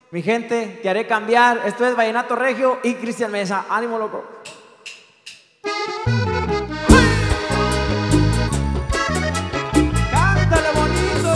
Mi gente, te haré cambiar. Esto es Vallenato Regio y Cristian Mesa. ¡Ánimo, loco! ¡Cántale bonito!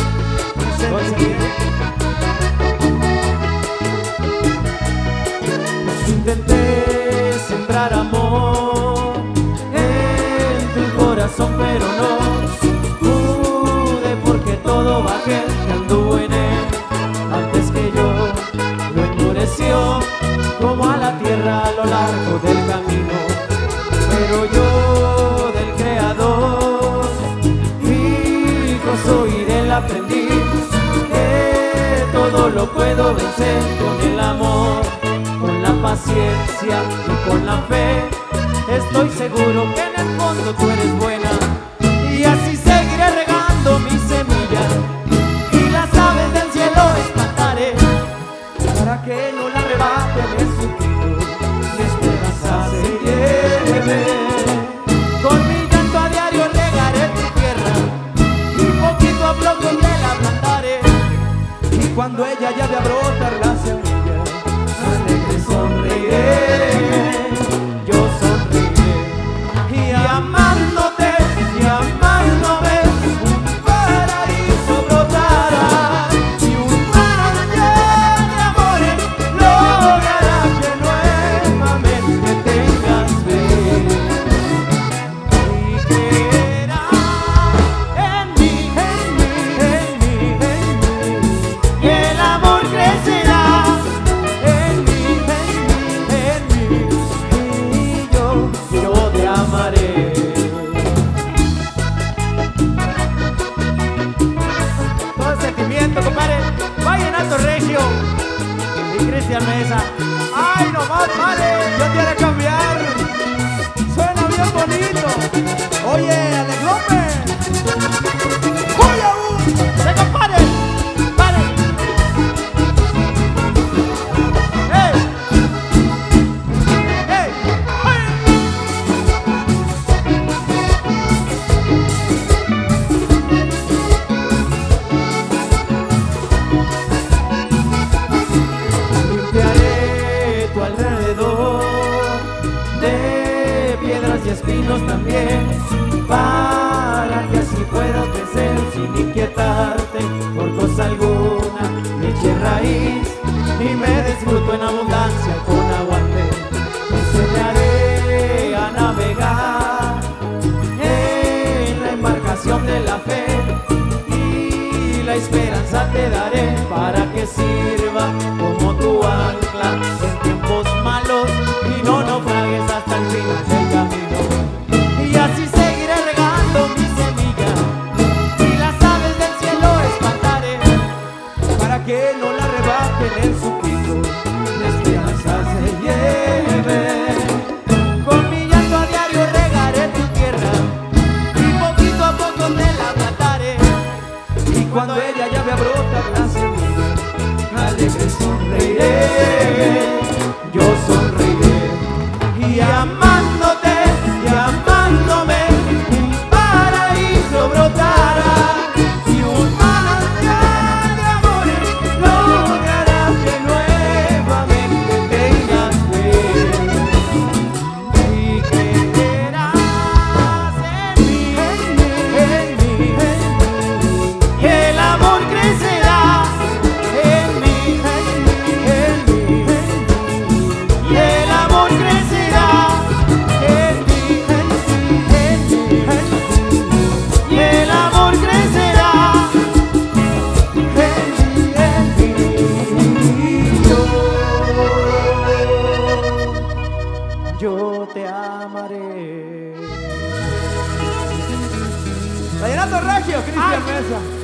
Intenté sembrar amor en tu corazón, pero no pude porque todo aquel que anduvo en él antes que yo lo endureció como a la tierra a lo largo del camino. Pero yo del Creador, hijo, soy del aprendiz, que todo lo puedo vencer con el amor, con la paciencia y con la fe. Estoy seguro que en el fondo tú eres buena, y así seguiré regando mi semilla y las aves del cielo espantaré para que no la arrebaten el suspiro, mi esperanza se lleve. Con mi llanto a diario regaré tu tierra y poquito a poco te la plantaré, y cuando ella ya de brotar la semilla, alegre sonreiré, yo sonreiré, y amándote y amándome un paraíso brotará, y un manantial de amores logrará que nuevamente tengas fe y creerás en mí, en mí, en mí, en mí, y el amor crecerá en mí, en mí, y yo te amaré. Todo el sentimiento, compadre. Vallenato Regio y Cristian Mesa. ¡Ay, nomás, vale! Yo te haré cambiar. Suena bien bonito. Oye, Alex López. ¡Voy a ¡se compare! ¡Pare! ¡Ey! ¡Ey! Limpiaré tu alrededor de piedras y espinos también, para que así puedas crecer sin inquietarte por cosa alguna. Me eché raíz y me disfruto en abundancia con aguante. Te enseñaré a navegar en la embarcación de la fe, y la esperanza te daré para que sirva como tu ancla en tiempos malos y no naufragues hasta el final del camino. Y así seguiré regando mi semilla y las aves del cielo espantaré para que no la arrebaten en su pico, la esperanza se lleve. Con mi llanto a diario regaré tu tierra y poquito a poco te la plantaré, y cuando ella ya me brota la semilla, alegre sonreiré, yo sonreiré, y amándote y amándome un paraíso brotará, y un manantial de amores logrará que nuevamente tengas fe y creerás en mí, en mí, y el amor crecerá en mí, en mí, y el amor crecerá en mí, y el amor crecerá en mí, yo te amaré. Vallenato Regio, Cristian Mesa.